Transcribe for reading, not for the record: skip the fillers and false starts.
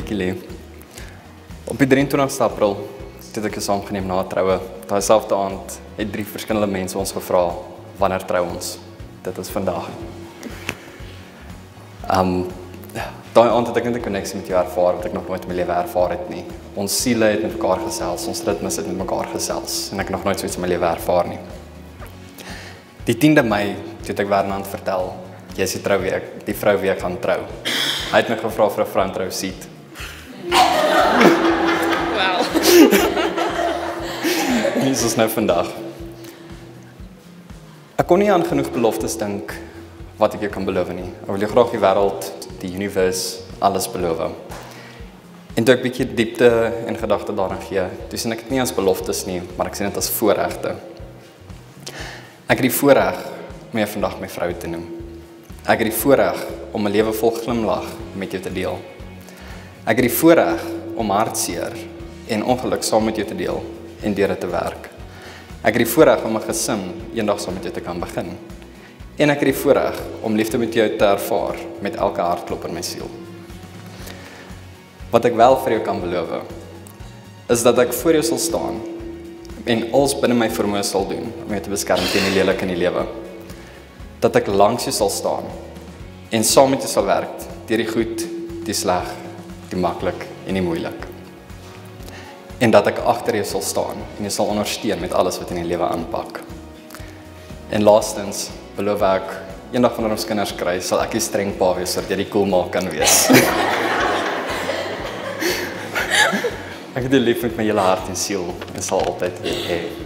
Vicki-Leigh. Op die 23 April het ek saamgeneem na troue. Daai selfde aand het 3 verskillende mense ons gevra wanneer trou ons. Dit is vandag. Daai aand het ek net 'n koneksie met jou ervaar wat ek nog nooit in my lewe ervaar het nie. Ons siele het met mekaar gesels, ons ritmes het met mekaar gesels en ek nog nooit so iets in my lewe ervaar nie. Die 10de Mei het ek Wernand vertel, jy is die vrou wie ek gaan trou. Hy het my gevra vir 'n vroutrouseat. Wow. En dis is nou vandag. Ek kon nie aan genoeg beloftes dink wat ek jou kan beloof nie. Ek wil jou graag die wêreld, die universe, alles beloof. En toe ek bietjie diepte en gedagte daarin gee, toe sien ek dit nie as beloftes nie, maar ek sien dit as voorregte. Ek het die voorreg om jou vandag my vrou te noem. Ek het die voorreg om 'n lewe vol glimlag met jou te deel. Ek het die voorreg om hartseer en ongeluk saam met jou te deel en deur dit te werk. Ek het die voorreg om 'n gesin eendag saam met jou te kan begin. En ek het die voorreg om liefde met jou te ervaar met elke hartklop in my siel. Wat ek wel vir jou kan beloof, is dat ek voor jou sal staan en alles binne my vermoë sal doen om jou te beskerm teen die lelik in die lewe. Dat ek langs jou sal staan en saam met jou sal werk deur die goed, die sleg, die maklik en die moeilik. En dat ek agter jou sal staan en jou sal ondersteun met alles wat in die lewe aanpak. En laastens beloof ek, eendag wanneer ons kinders kry, sal ek die streng pa wees sodat jy die cool ma kan wees. Ek het jou lief met my hele hart en siel en sal altyd hê.